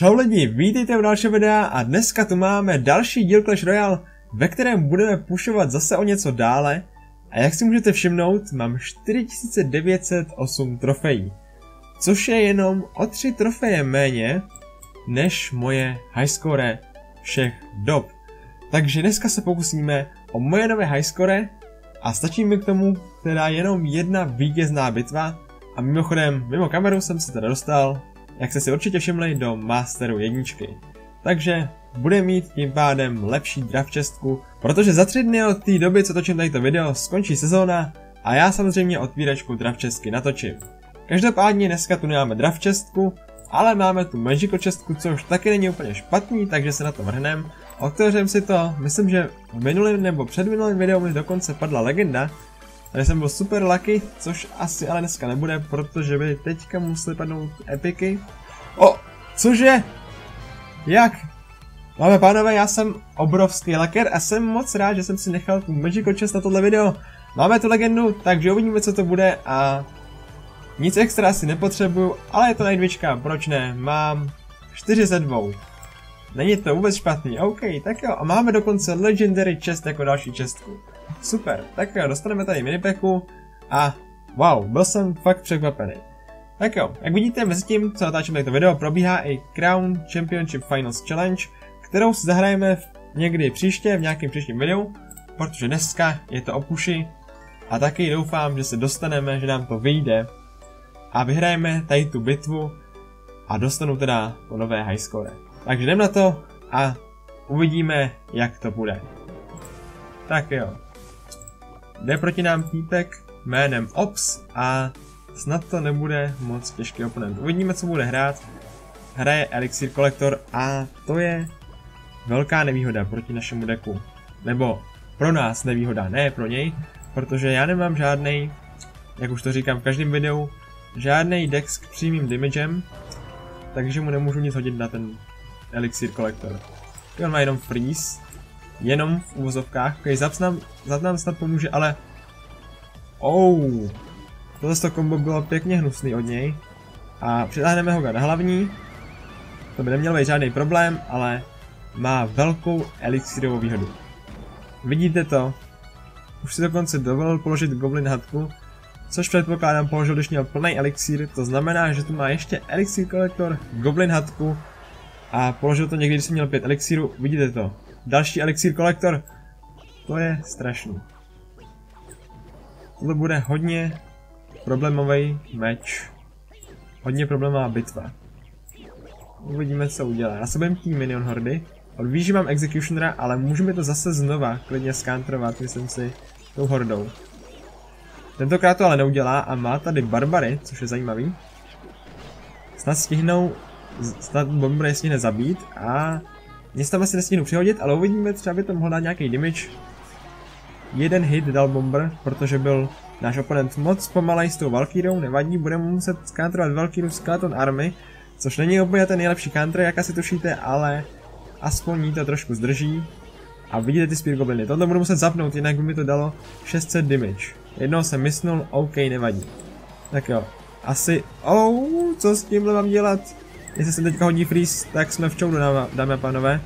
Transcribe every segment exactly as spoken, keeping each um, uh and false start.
Čau lidi, vítejte u dalšího videa a dneska tu máme další díl Clash Royale, ve kterém budeme pušovat zase o něco dále. A jak si můžete všimnout, mám čtyři tisíce devět set osm trofejí, což je jenom o tři trofeje méně než moje highscore všech dob. Takže dneska se pokusíme o moje nové highscore a stačí mi k tomu teda jenom jedna vítězná bitva. A mimochodem, mimo kameru jsem se teda dostal, jak jste si určitě všimli, do Masteru jedničky. Takže bude mít tím pádem lepší draft čestku, protože za tři dny od té doby, co točím tadyto video, skončí sezóna a já samozřejmě otvíračku draft čestky natočím. Každopádně dneska tu nemáme draft čestku, ale máme tu magical čestku, což taky není úplně špatný, takže se na to vrhnem. Otevřem si to, myslím, že v minulém nebo předminulém videu mi dokonce padla legenda, tady jsem byl super lucky, což asi ale dneska nebude, protože by teďka museli padnout epiky. O, cože? Jak? Máme pánové, já jsem obrovský laker a jsem moc rád, že jsem si nechal tu magical chest na tohle video. Máme tu legendu, takže uvidíme, co to bude a nic extra asi nepotřebuju, ale je to najdvička, proč ne? Mám čtyři ze dvou. Není to vůbec špatný, OK, tak jo, a máme dokonce legendary chest jako další čestku. Super, tak jo, dostaneme tady minipeku a wow, byl jsem fakt překvapený. Tak jo, jak vidíte, mezi tím, co natáčím toto video, probíhá i Crown Championship Finals Challenge, kterou si zahrajeme někdy příště, v nějakém příštím videu, protože dneska je to o puši a taky doufám, že se dostaneme, že nám to vyjde a vyhrajeme tady tu bitvu a dostanu teda to nové highscore. Takže jdem na to a uvidíme, jak to bude. Tak jo. Jde proti nám týpek jménem Ops a snad to nebude moc těžký oponent. Uvidíme, co bude hrát. Hraje Elixir Collector a to je velká nevýhoda proti našemu deku. Nebo pro nás nevýhoda, ne pro něj, protože já nemám žádnej, jak už to říkám v každém videu, žádnej deck s přímým damagem, takže mu nemůžu nic hodit na ten Elixir Collector. On má jenom freeze. Jenom v uvozovkách, okay, zap nám, zap nám snad pomůže, ale oh, tohle to kombo bylo pěkně hnusný od něj a přitáhneme ho na hlavní, to by neměl být žádný problém, ale má velkou elixirovou výhodu. Vidíte to? Už si dokonce dovolil položit Goblin hatku, což předpokládám položil, když měl plný elixír, to znamená, že tu má ještě Elixir Collector, Goblin hatku a položil to někdy, když jsem měl pět elixíru, vidíte to? Další Elixir Collector, to je strašný. Tohle bude hodně problémový meč, hodně problémová bitva. Uvidíme, co udělá. Já se budem tým minion hordy, odvíž, že mám Executionera, ale můžeme to zase znova klidně skantrovat, myslím si, tou hordou. Tentokrát to ale neudělá a má tady barbary, což je zajímavý. Snad stihnou, snad bomber je stihne zabít a nic tam asi nestihnu přihodit, ale uvidíme, třeba by to mohl dát nějaký damage. Jeden hit dal bomber, protože byl náš oponent moc pomalej s tou Valkyrou, nevadí, budeme muset skantrovat Valkyru Skeleton Army, což není úplně ten nejlepší counter, jak asi tušíte, ale aspoň jí to trošku zdrží. A vidíte ty Spear Gobliny, tohle budu muset zapnout, jinak by mi to dalo šest set damage. Jednou jsem mysnul, OK, nevadí. Tak jo, asi, oh, co s tímhle mám dělat? Jestli se teďka hodí freeze, tak jsme v čoudu, dámy a pánové.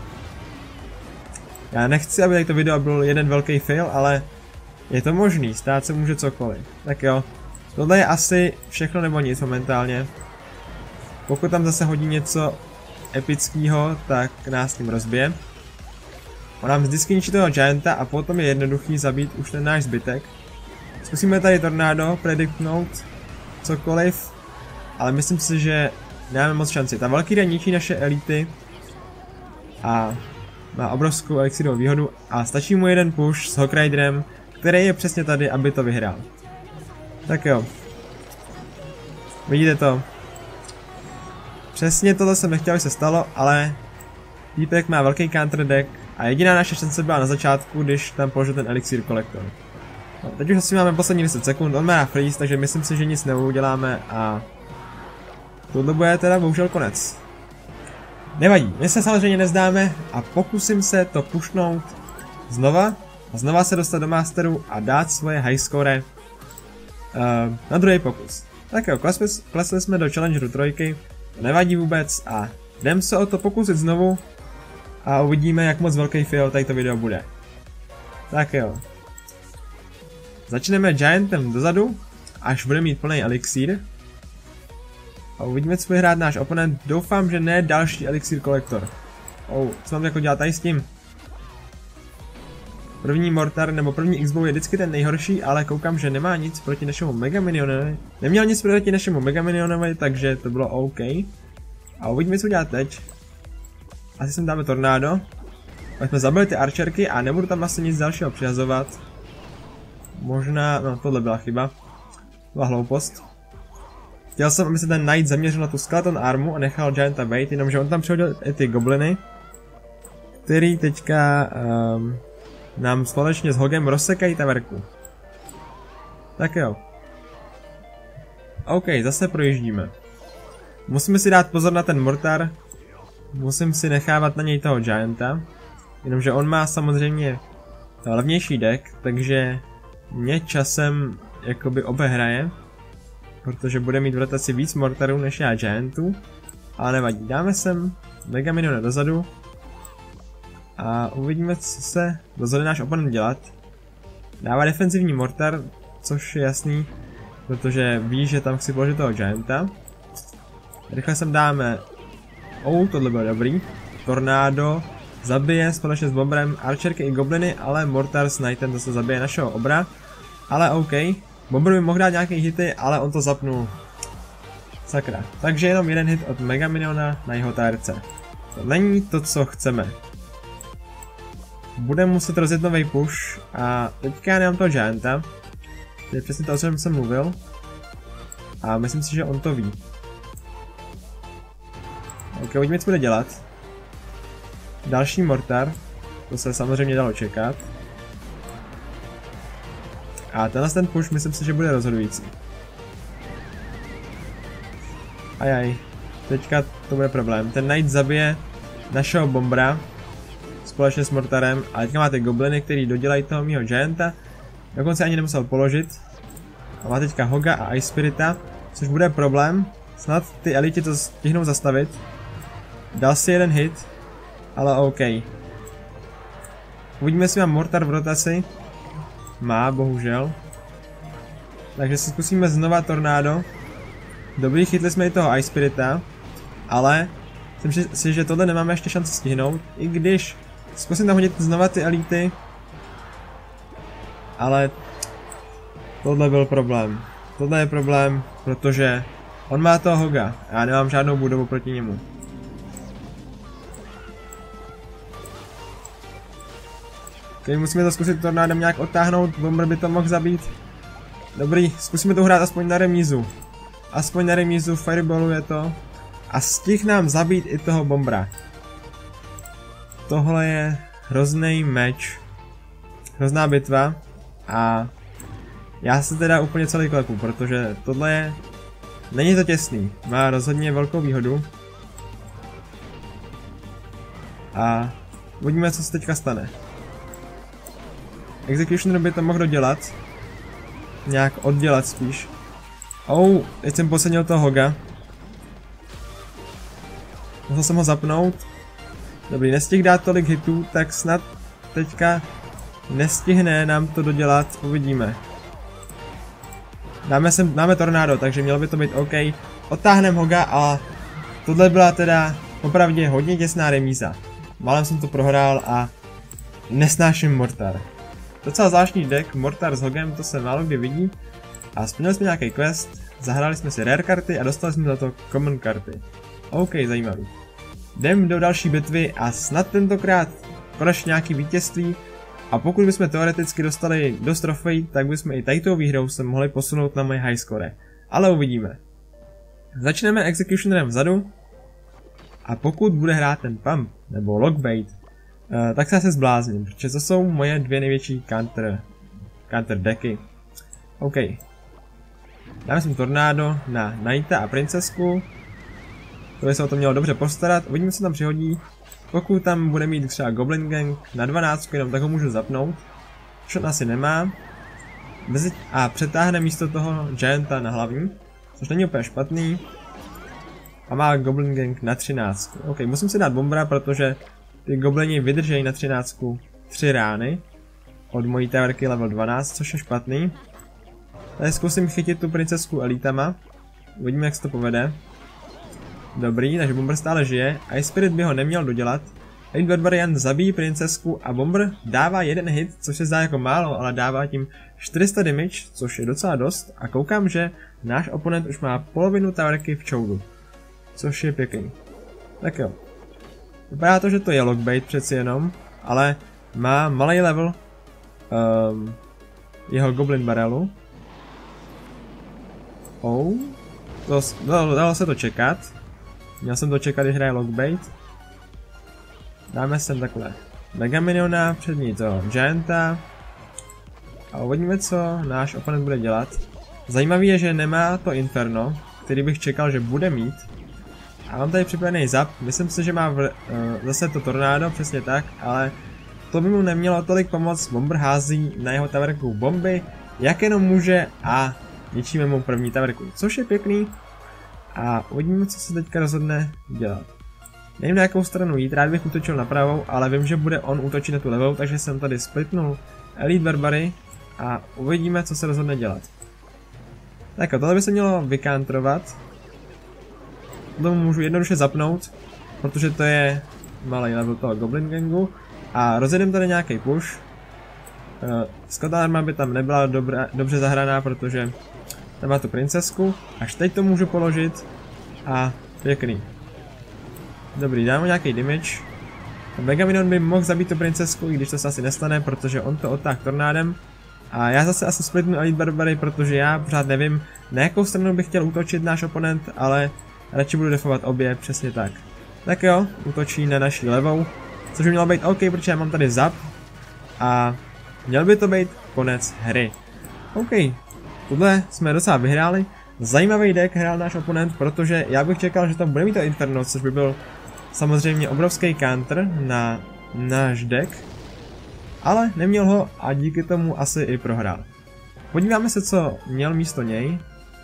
Já nechci, aby to video byl jeden velký fail, ale je to možný, stát se může cokoliv. Tak jo, tohle je asi všechno nebo nic momentálně. Pokud tam zase hodí něco epického, tak nás tím rozbije. On nám vždycky ničí toho Gianta a potom je jednoduchý zabít už ten náš zbytek. Zkusíme tady Tornádo prediktnout cokoliv, ale myslím si, že nemáme moc šanci. Ta Valkyria ničí naše elity a má obrovskou elixirovou výhodu a stačí mu jeden push s Hawkriderem, který je přesně tady, aby to vyhrál. Tak jo. Vidíte to. Přesně tohle jsem nechtěl, aby se stalo, ale týpek má velký counter deck a jediná naše šance byla na začátku, když tam položil ten Elixir Collector. No, teď už asi máme poslední deset sekund, on má freeze, takže myslím si, že nic neuděláme a tohle bude teda bohužel konec. Nevadí, my se samozřejmě nezdáme a pokusím se to pušnout znova a znova se dostat do Masteru a dát svoje highscore uh, na druhý pokus. Tak jo, klesli jsme do Challengeru trojky, to nevadí vůbec a jdem se o to pokusit znovu a uvidíme, jak moc velký fail tady to video bude. Tak jo. Začneme Giantem dozadu, až bude mít plný elixír. A uvidíme, co bude hrát náš oponent. Doufám, že ne další elixír kolektor. Oh, co mám jako dělat tady s tím? První mortar nebo první X-bow je vždycky ten nejhorší, ale koukám, že nemá nic proti našemu Mega Minionovi. Neměl nic proti našemu Mega Minionovi, takže to bylo OK. A uvidíme, co udělat teď. Asi sem dáme tornádo. Pak jsme zabili ty archerky a nebudu tam asi nic dalšího přihazovat. Možná, no tohle byla chyba. Byla hloupost. Chtěl jsem, aby se ten Knight zaměřil na tu Skeleton Armu a nechal Gianta bait, jenomže on tam přihodil i ty gobliny, který teďka um, nám společně s Hogem rozsekají taverku. Tak jo. OK, zase projíždíme. Musíme si dát pozor na ten mortar. Musím si nechávat na něj toho Gianta. Jenomže on má samozřejmě levnější deck, takže mě časem jakoby obehraje. Protože bude mít v rotaci víc mortarů než já Giantů. Ale nevadí, dáme sem Mega Miniona dozadu. A uvidíme, co se rozhodne náš oponent dělat. Dává defenzivní mortar, což je jasný, protože ví, že tam chci položit toho Gianta. Rychle sem dáme... Oh, tohle bylo dobrý. Tornádo zabije společně s Bombrem archerky i gobliny, ale mortar s Knightem zase zabije našeho obra. Ale OK. Bomber by mohl dát nějaký hity, ale on to zapnul. Sakra. Takže jenom jeden hit od Mega Miniona na jeho tárce. To není to, co chceme. Budeme muset rozjet nový push a teďka já nemám toho Gianta. To je přesně to, o čem jsem mluvil. A myslím si, že on to ví. Ok, uvidíme, co bude dělat. Další mortar. To se samozřejmě dalo čekat. A tenhle ten push myslím si, že bude rozhodující. Ajaj. Teďka to bude problém. Ten Knight zabije našeho Bombra společně s mortarem, ale teďka máte gobliny, který dodělají toho mýho Gianta. Dokonce ani nemusel položit. A má teďka Hoga a Ice Spirita, což bude problém. Snad ty elity to stihnou zastavit. Dal si jeden hit, ale OK. Uvidíme, jestli mám mortar v rotaci. Má, bohužel. Takže si zkusíme znova tornádo. Dobrý, chytli jsme i toho Ice Spirita. Ale myslím si, že tohle nemáme ještě šanci stihnout. I když zkusím tam hodit znova ty elity. Ale tohle byl problém. Tohle je problém, protože on má toho Hoga a já nemám žádnou budovu proti němu. Okay, musíme to zkusit tornádem nějak odtáhnout, Bomber by to mohl zabít. Dobrý, zkusíme to hrát aspoň na remízu. Aspoň na remízu, Fireballu je to. A stih nám zabít i toho Bombra. Tohle je hrozný meč. Hrozná bitva. A já se teda úplně celý klepu, protože tohle je... Není to těsný, má rozhodně velkou výhodu. A uvidíme, co se teďka stane. Executioner by to mohl dodělat. Nějak oddělat spíš. Oh, teď jsem posadil toho Hoga. Mohl jsem ho zapnout. Dobrý, nestihl dát tolik hitů, tak snad teďka nestihne nám to dodělat, uvidíme. Dáme sem, dáme tornádo, takže mělo by to být OK. Odtáhneme Hoga a tohle byla teda opravdu hodně těsná remíza. Málem jsem to prohrál a nesnáším mortar. Docela zvláštní deck, mortar s Hogem, to se málo kdy vidí. A splnili jsme nějaký quest, zahráli jsme si rare karty a dostali jsme za to common karty. OK, zajímavý. Jdem do další bitvy a snad tentokrát konečně nějaký vítězství. A pokud bychom teoreticky dostali dost trofejí, tak bychom i tato výhrou se mohli posunout na moje high score. Ale uvidíme. Začneme Executionerem vzadu. A pokud bude hrát ten pump, nebo lockbait, uh, tak se asi zblázním, protože to jsou moje dvě největší counter, counter decky. OK. Dáme sem tornádo na Knighta a princesku. To by se o to mělo dobře postarat, uvidíme, co tam přihodí. Pokud tam bude mít třeba Goblin Gang na dvanáct, jenom tak ho můžu zapnout. Což asi nemá. A přetáhne místo toho Gianta na hlavní, což není úplně špatný. a má Goblin Gang na třináct. Ok, musím si dát bombra, protože ty goblini vydržejí na třináct tři rány od mojí towerky level dvanáct, což je špatný. Tady zkusím chytit tu princezku elitama. Uvidíme, jak se to povede. Dobrý, takže Bomber stále žije. Ice Spirit by ho neměl dodělat. Elite Barbarian zabíjí princezku a Bomber dává jeden hit, což se zdá jako málo, ale dává tím čtyři sta damage, což je docela dost. A koukám, že náš oponent už má polovinu towerky v choudu, což je pěkný. Tak jo. Vypadá to, že to je lockbait přeci jenom, ale má malý level um, jeho Goblin barelu. Oh, to, dalo, dalo se to čekat. Měl jsem to čekat, když hraje lockbait. Dáme sem takhle Mega Miniona, před ní to Gianta. A uvidíme, co náš oponent bude dělat. Zajímavý je, že nemá to Inferno, který bych čekal, že bude mít. A mám tady připravený zap, myslím si, že má v, uh, zase to tornádo, přesně tak, ale to by mu nemělo tolik pomoct. Bomber hází na jeho towerku bomby, jak jenom může a ničíme mu první towerku, což je pěkný. A uvidíme, co se teďka rozhodne dělat. Nevím, na jakou stranu jít, rád bych útočil na pravou, ale vím, že bude on útočit na tu levou, takže jsem tady splitnul Elite Barbary a uvidíme, co se rozhodne dělat. Tak a tohle by se mělo vykantrovat. To můžu jednoduše zapnout, protože to je malý level toho Goblin Gangu. A rozjedeme tady nějaký push. Uh, Scott Arma by tam nebyla dobra, dobře zahraná, protože tam má tu princezku. Až teď to můžu položit a pěkný. Dobrý, dáme nějaký damage. Megaminon by mohl zabít tu princezku, i když to se asi nestane, protože on to odtáhl tornádem. A já zase asi splitnu Elite Barbary, protože já pořád nevím, na jakou stranu bych chtěl útočit náš oponent, ale radši budu defovat obě, přesně tak. Tak jo, útočí na naší levou, což by mělo být OK, protože já mám tady zap. A měl by to být konec hry. OK, tohle jsme docela vyhráli. Zajímavý deck hrál náš oponent, protože já bych čekal, že tam bude mít to Inferno, což by byl samozřejmě obrovský counter na náš deck. Ale neměl ho a díky tomu asi i prohrál. Podíváme se, co měl místo něj.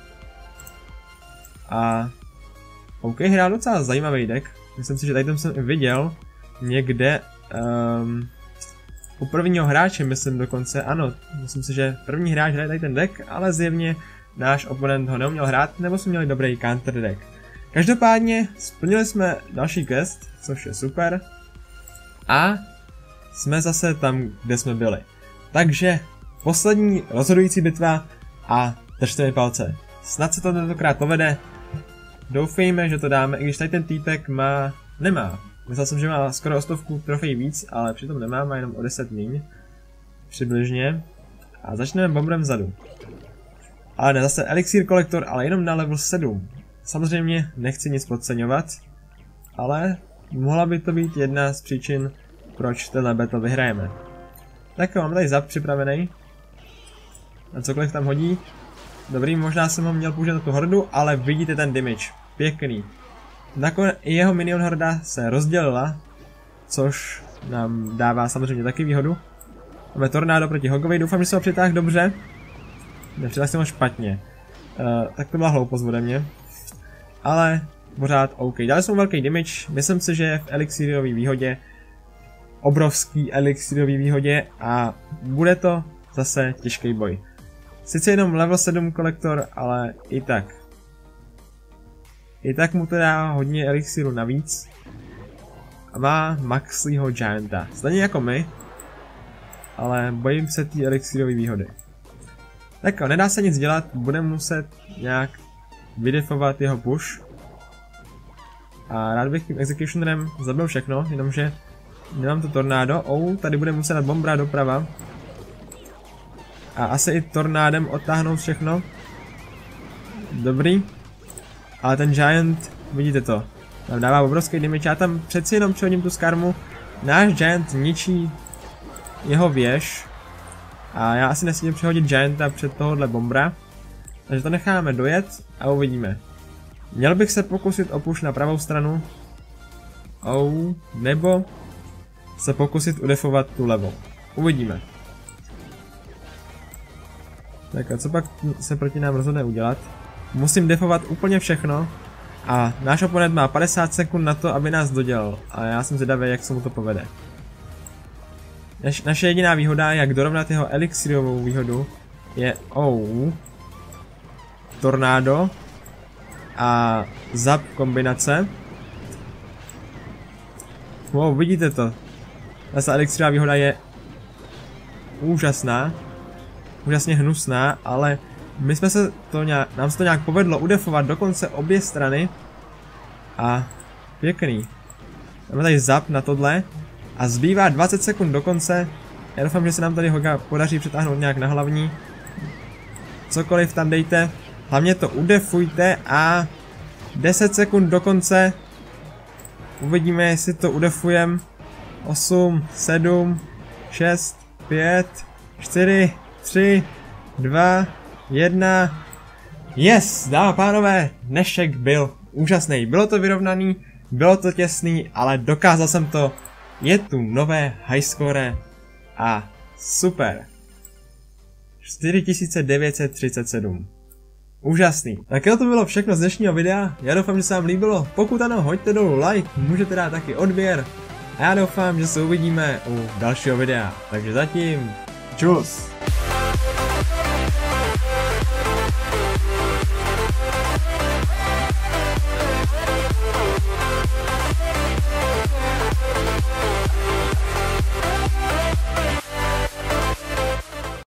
A OK, hrál docela zajímavý deck. Myslím si, že tady jsem i viděl někde um, u prvního hráče, myslím dokonce, ano. Myslím si, že první hráč hraje tady ten deck, ale zjevně náš oponent ho neuměl hrát, nebo jsme měli dobrý counter deck. Každopádně splnili jsme další quest, což je super. A jsme zase tam, kde jsme byli. Takže poslední rozhodující bitva a držte mi palce. Snad se to tentokrát povede. Doufejme, že to dáme, i když tady ten týpek má... nemá. Myslel jsem, že má skoro o stovku trofej víc, ale přitom nemá, má jenom o deset míň. Přibližně. A začneme bombrem vzadu. Ale ne, zase Elixir kolektor, ale jenom na level sedm. Samozřejmě nechci nic podceňovat, ale mohla by to být jedna z příčin, proč tenhle battle vyhrajeme. Tak jo, mám tady zap připravený. A cokoliv tam hodí. Dobrý, možná jsem ho měl použít na tu hordu, ale vidíte ten damage. Pěkný. Nakonec i jeho minion horda se rozdělila, což nám dává samozřejmě taky výhodu. Máme tornádo proti Hogovi, doufám, že se ho přitáhl dobře. Nepřitáhl jsem ho špatně. Uh, tak to byla hloupost ode mě. Ale pořád OK. Dali jsme velký damage, myslím si, že je v elixirové výhodě. Obrovský elixirové výhodě a bude to zase těžký boj. Sice jenom level sedm kolektor, ale i tak. I tak mu to dá hodně elixiru navíc. A má maxlýho Gianta. Stejně jako my. Ale bojím se té elixirové výhody. Tak jo, nedá se nic dělat, budeme muset nějak vydefovat jeho push. A rád bych tím Executionerem zabil všechno, jenomže nemám to tornádo. Oh, tady bude muset dát bombra doprava. A asi i tornádem odtáhnout všechno. Dobrý. Ale ten Giant, vidíte to, tam dává obrovský damage. Já tam přeci jenom přehodím tu skarmu. Náš Giant ničí jeho věž. A já asi nesmím přehodit Gianta před tohohle bombra. Takže to necháme dojet a uvidíme. Měl bych se pokusit o push na pravou stranu. Oh, nebo se pokusit udefovat tu levou. Uvidíme. Tak a co pak se proti nám rozhodne udělat? Musím defovat úplně všechno. A náš oponent má padesát sekund na to, aby nás dodělal. A já jsem zvědavý, jak se mu to povede. Naš, naše jediná výhoda, jak dorovnat jeho elixirovou výhodu, je oh, tornádo a zap kombinace. Wow, vidíte to. Ta elixirová výhoda je úžasná. Úžasně hnusná, ale my jsme se to nějak, nám se to nějak povedlo udefovat dokonce obě strany. A pěkný. Máme tady zap na tohle. A zbývá dvacet sekund do konce. Já doufám, že se nám tady Hoga podaří přetáhnout nějak na hlavní. Cokoliv tam dejte. Hlavně to udefujte a deset sekund do konce. Uvidíme, jestli to udefujeme. osm, sedm, šest, pět, čtyři, tři, dva, jedna. Yes, dámy a pánové, dnešek byl úžasný. Bylo to vyrovnaný, bylo to těsný, ale dokázal jsem to. Je tu nové high score a super. čtyři tisíce devět set třicet sedm. Úžasný. Tak to bylo všechno z dnešního videa. Já doufám, že se vám líbilo. Pokud ano, hoďte dolů like, můžete dát taky odběr. A já doufám, že se uvidíme u dalšího videa. Takže zatím, čus.